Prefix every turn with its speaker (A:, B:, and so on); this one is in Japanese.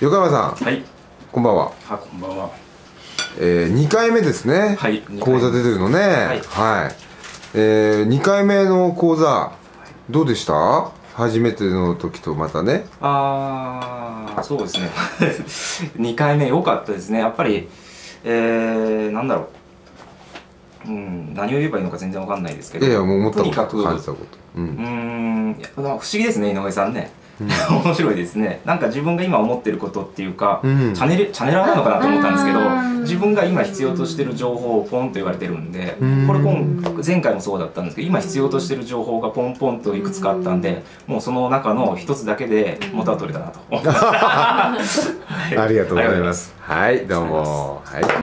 A: 横山さん、
B: はい。
A: こんばんは。
B: こんばんは。
A: 2回目ですね。
B: はい。
A: 講座出てるのね。はい。2回目の講座、どうでした？初めての時とまたね。
B: そうですね。2回目良かったですね。やっぱり、なんだろう。何を言えばいいのか全然わかんないですけど。
A: いやいや、もう思ったこと、
B: とにかく、
A: 感じたこと。
B: 不思議ですね、井上さんね。面白いですね。なんか自分が今思ってることっていうか、チャネラーなのかなと思ったんですけど、自分が今必要としてる情報をポンと言われてるんで、これ前回もそうだったんですけど、今必要としてる情報がポンポンといくつかあったんで、もうその中の一つだけで元は取れたなと。
A: ありがとうございます。はい、どうも。はい。